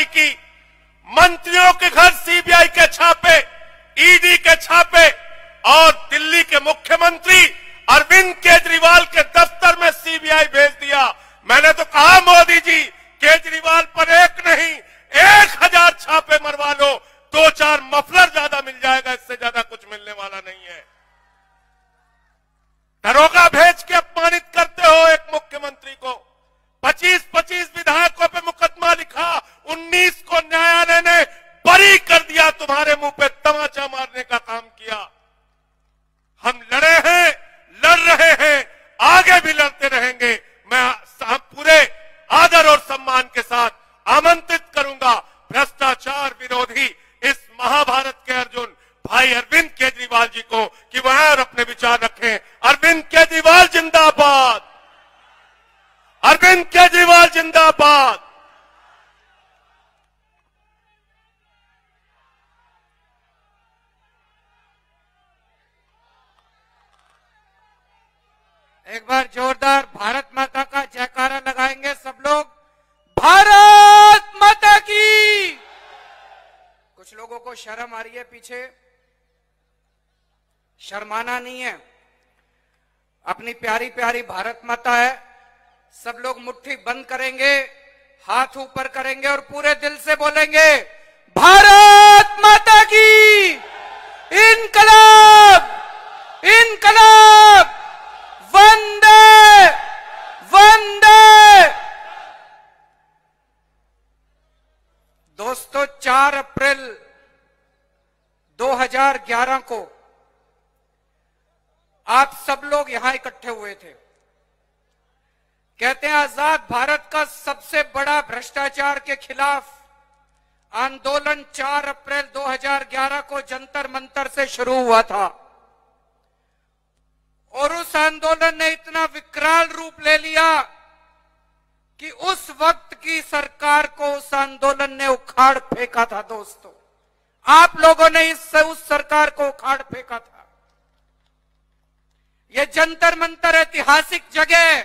जारी की। मंत्रियों के घर सीबीआई के छापे, ईडी के छापे और दिल्ली के मुख्यमंत्री अरविंद केजरीवाल के दफ्तर में सीबीआई भेज दिया। मैंने तो कहा मोदी जी, केजरीवाल पर एक नहीं 1000 छापे मरवा लो, 2-4 मफलर ज्यादा मिल जाएगा, इससे ज्यादा कुछ मिलने वाला नहीं है। दरोगा भेज के अपमानित करते हो एक मुख्यमंत्री को। 25-25 विधायकों पे मुकदमा लिखा, 19 को न्यायालय ने बरी कर दिया, तुम्हारे मुंह पे तमाचा मारने का काम किया। हम लड़े हैं, लड़ रहे हैं, आगे भी लड़ते रहेंगे। मैं पूरे आदर और सम्मान के साथ आमंत्रित करूंगा भ्रष्टाचार विरोधी इस महाभारत के अर्जुन भाई अरविंद केजरीवाल जी को कि वह और अपने विचार रखें। अरविंद केजरीवाल जिंदाबाद, अरविंद केजरीवाल जिंदाबाद। एक बार जोरदार भारत माता का जयकारा लगाएंगे सब लोग। भारत माता की। कुछ लोगों को शर्म आ रही है पीछे, शर्माना नहीं है। अपनी प्यारी प्यारी भारत माता है। सब लोग मुट्ठी बंद करेंगे, हाथ ऊपर करेंगे और पूरे दिल से बोलेंगे भारत माता की। इनकलाब, इनकलाब, वंदे वंदे। दोस्तों, 4 अप्रैल 2011 को आप सब लोग यहां इकट्ठे हुए थे। कहते हैं आजाद भारत का सबसे बड़ा भ्रष्टाचार के खिलाफ आंदोलन 4 अप्रैल 2011 को जंतर मंतर से शुरू हुआ था और उस आंदोलन ने इतना विकराल रूप ले लिया कि उस वक्त की सरकार को उस आंदोलन ने उखाड़ फेंका था। दोस्तों, आप लोगों ने उस सरकार को उखाड़ फेंका था। यह जंतर मंतर ऐतिहासिक जगह,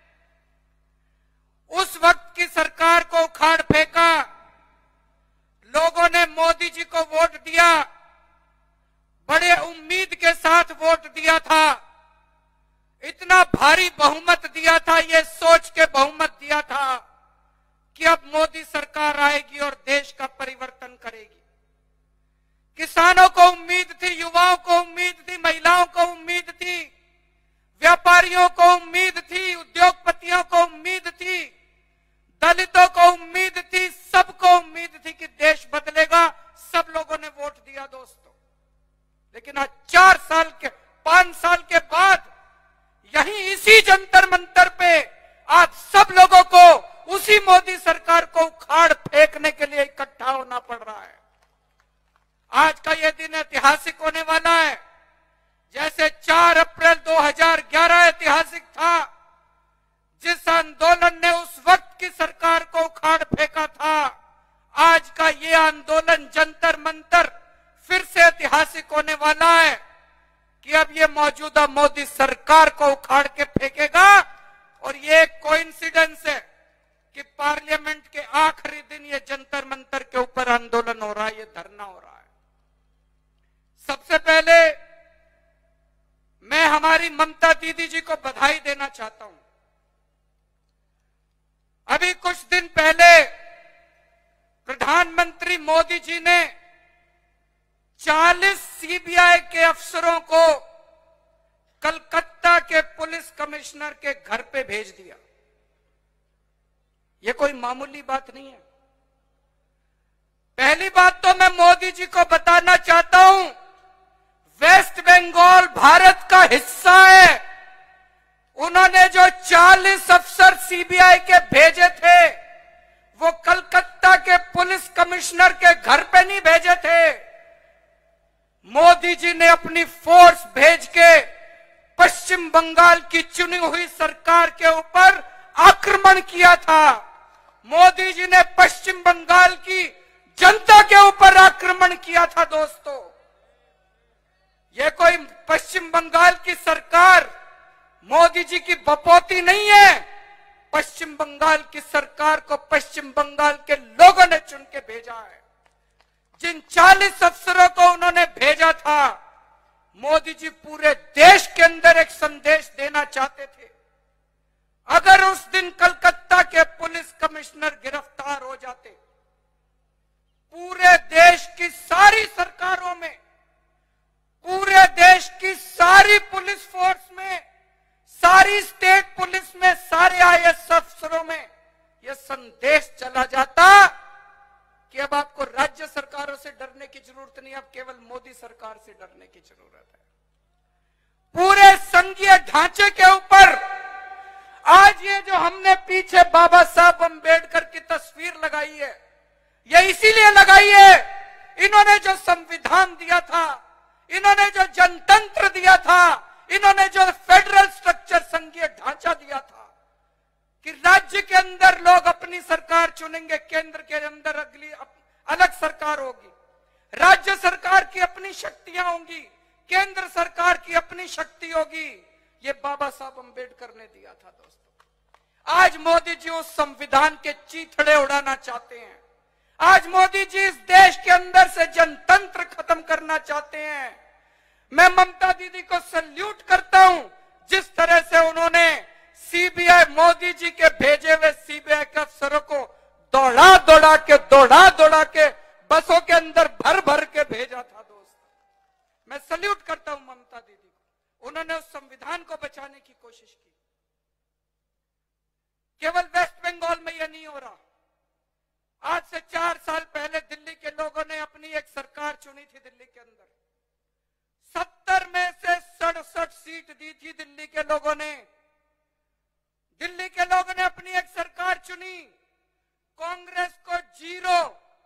उस वक्त की सरकार को उखाड़ फेंका। लोगों ने मोदी जी को वोट दिया, बड़े उम्मीद के साथ वोट दिया था। इतना भारी बहुमत दिया था, ये सोच के बहुमत दिया था कि अब मोदी सरकार आएगी और देश का परिवर्तन करेगी। किसानों को उम्मीद थी, युवाओं को उम्मीद थी, महिलाओं को उम्मीद थी, व्यापारियों को उम्मीद थी, उद्योगपतियों को उम्मीद थी, दलितों को उम्मीद थी, सबको उम्मीद थी कि देश बदलेगा। सब लोगों ने वोट दिया दोस्तों। लेकिन आज 5 साल के बाद यहीं इसी जंतर मंतर पे आज सब लोगों को उसी मोदी सरकार को उखाड़ फेंकने के लिए इकट्ठा होना पड़ रहा है। आज का यह दिन ऐतिहासिक होने वाला है। जैसे 4 अप्रैल 2011 ऐतिहासिक था, जिस आंदोलन ने उस वक्त की सरकार को उखाड़ फेंका था, आज का ये आंदोलन जंतर मंतर फिर से ऐतिहासिक होने वाला है कि अब ये मौजूदा मोदी सरकार को उखाड़ के फेंकेगा। और ये एक कोइंसिडेंस है कि पार्लियामेंट के आखिरी दिन ये जंतर मंतर के ऊपर आंदोलन हो रहा है, ये धरना हो रहा है। सबसे पहले मैं हमारी ममता दीदी जी को बधाई देना चाहता हूं। अभी कुछ दिन पहले प्रधानमंत्री मोदी जी ने 40 सीबीआई के अफसरों को कलकत्ता के पुलिस कमिश्नर के घर पे भेज दिया। यह कोई मामूली बात नहीं है। पहली बात तो मैं मोदी जी को बताना चाहता हूं, वेस्ट बंगाल भारत का हिस्सा है। उन्होंने जो 40 अफसर सीबीआई के भेजे थे, वो कलकत्ता के पुलिस कमिश्नर के घर पे नहीं भेजे थे। मोदी जी ने अपनी फोर्स भेज के पश्चिम बंगाल की चुनी हुई सरकार के ऊपर आक्रमण किया था। मोदी जी ने पश्चिम बंगाल की जनता के ऊपर आक्रमण किया था। दोस्तों, यह कोई पश्चिम बंगाल की सरकार मोदी जी की बपोती नहीं है। पश्चिम बंगाल की सरकार को पश्चिम बंगाल के लोगों ने चुन के भेजा है। जिन 40 अफसरों को उन्होंने भेजा था, मोदी जी पूरे देश के अंदर एक संदेश देना चाहते थे। अगर उस दिन कलकत्ता के पुलिस कमिश्नर गिरफ्तार हो जाते, पूरे देश की सारी सरकारों में, पूरे देश की सारी पुलिस फोर्स में, सारी स्टेट पुलिस में, सारे आईएएस अफसरों में यह संदेश चला जाता कि अब आपको राज्य सरकारों से डरने की जरूरत नहीं, अब केवल मोदी सरकार से डरने की जरूरत है। पूरे संघीय ढांचे के ऊपर आज ये जो हमने पीछे बाबा साहब अंबेडकर की तस्वीर लगाई है, ये इसीलिए लगाई है, इन्होंने जो संविधान दिया था, इन्होंने जो जनतंत्र दिया था, इन्होंने जो फेडरल स्ट्रक्चर संघीय ढांचा दिया था कि राज्य के अंदर लोग अपनी सरकार चुनेंगे, केंद्र के अंदर अगली अलग सरकार होगी, राज्य सरकार की अपनी शक्तियां होंगी, केंद्र सरकार की अपनी शक्ति होगी। ये बाबा साहब अंबेडकर ने दिया था दोस्तों। आज मोदी जी उस संविधान के चीथड़े उड़ाना चाहते हैं। आज मोदी जी इस देश के अंदर से जनतंत्र खत्म करना चाहते हैं। मैं ममता दीदी को सल्यूट करता हूं, जिस तरह से उन्होंने सीबीआई, मोदी जी के भेजे हुए सीबीआई के अफसरों को दौड़ा दौड़ा के बसों के अंदर भर भर के भेजा था दोस्तों। मैं सल्यूट करता हूं ममता दीदी को, उन्होंने उस संविधान को बचाने की कोशिश की। केवल वेस्ट बंगाल में यह नहीं हो रहा। आज से 4 साल पहले दिल्ली के लोगों ने अपनी एक सरकार चुनी थी। दिल्ली के अंदर 70 में से 67 सीट दी थी दिल्ली के लोगों ने। दिल्ली के लोगों ने अपनी एक सरकार चुनी, कांग्रेस को 0,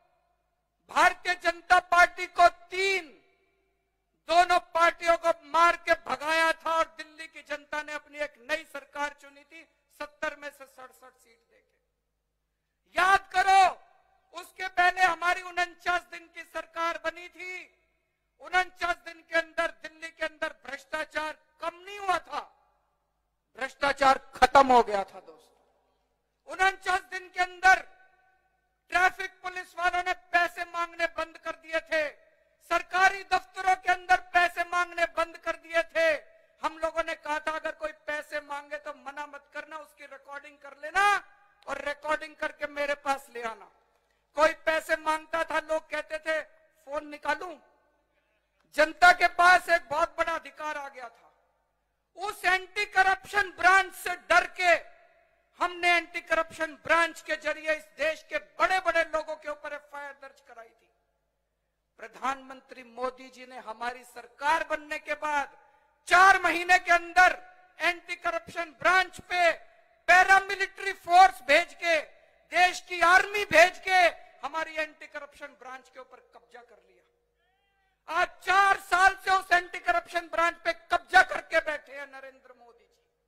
भारतीय जनता पार्टी को 3, दोनों पार्टियों को मार के भगाया था और दिल्ली की जनता ने अपनी एक नई सरकार चुनी थी 70 में से 67 सीट देके। याद करो, उसके पहले हमारी 49 दिन की सरकार बनी थी। 49 दिन के अंदर दिल्ली के अंदर भ्रष्टाचार कम नहीं हुआ था, भ्रष्टाचार खत्म हो गया था दोस्तों। 49 दिन के अंदर ट्रैफिक पुलिस वालों ने पैसे मांगने बंद कर दिए थे, सरकारी दफ्तरों के अंदर पैसे मांगने बंद कर दिए थे। हम लोगों ने कहा था अगर कोई पैसे मांगे तो मना मत करना, उसकी रिकॉर्डिंग कर लेना और रिकॉर्डिंग करके मेरे पास ले आना। कोई पैसे मांगता था, लोग कहते थे फोन निकालूं। जनता के पास एक बहुत बड़ा अधिकार आ गया था। उस एंटी करप्शन ब्रांच से डर के हमने एंटी करप्शन ब्रांच के जरिए इस देश के बड़े बड़े लोगों के ऊपर एफआईआर दर्ज कराई थी। प्रधानमंत्री मोदी जी ने हमारी सरकार बनने के बाद 4 महीने के अंदर एंटी करप्शन ब्रांच पे पैरामिलिट्री फोर्स भेज के, देश की आर्मी भेज के हमारी एंटी करप्शन ब्रांच के ऊपर कब्जा कर लिया। आज 4 साल से उस एंटी करप्शन ब्रांच पे कब्जा करके बैठे हैं नरेंद्र मोदी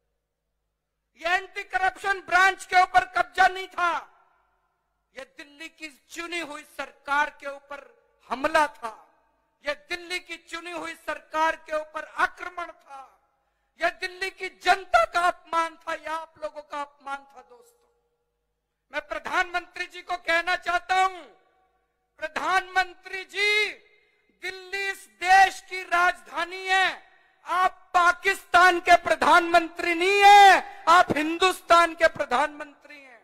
जी। ये एंटी करप्शन ब्रांच के ऊपर कब्जा नहीं था, ये दिल्ली की चुनी हुई सरकार के ऊपर हमला था। यह दिल्ली की चुनी हुई सरकार के ऊपर आक्रमण था। यह दिल्ली की जनता का अपमान था, यह आप लोगों का अपमान था दोस्तों। मैं प्रधानमंत्री जी को कहना चाहता हूं, प्रधानमंत्री जी, दिल्ली इस देश की राजधानी है। आप पाकिस्तान के प्रधानमंत्री नहीं है, आप हिंदुस्तान के प्रधानमंत्री हैं।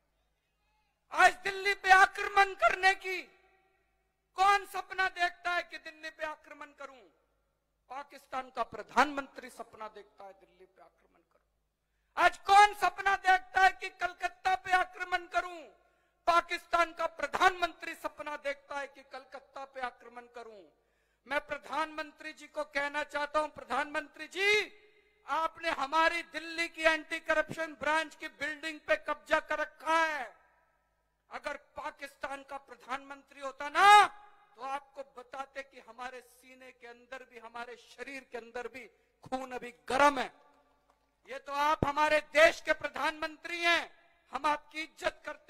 आज दिल्ली पे आक्रमण करने की कौन सपना देखता है कि दिल्ली पे आक्रमण करूं? पाकिस्तान का प्रधानमंत्री सपना देखता है दिल्ली पे आक्रमण करूं। आज कौन सपना देखता है कि कलकत्ता पे आक्रमण करूं? पाकिस्तान का प्रधानमंत्री सपना देखता है कि कलकत्ता पे आक्रमण करूं। मैं प्रधानमंत्री जी को कहना चाहता हूं, प्रधानमंत्री जी, आपने हमारी दिल्ली की एंटी करप्शन ब्रांच की बिल्डिंग पे कब्जा कर रखा है। अगर पाकिस्तान का प्रधानमंत्री होता ना तो आपको बताते कि हमारे सीने के अंदर भी, हमारे शरीर के अंदर भी खून अभी गर्म है। ये तो आप हमारे देश के प्रधानमंत्री हैं, हम आपकी इज्जत करते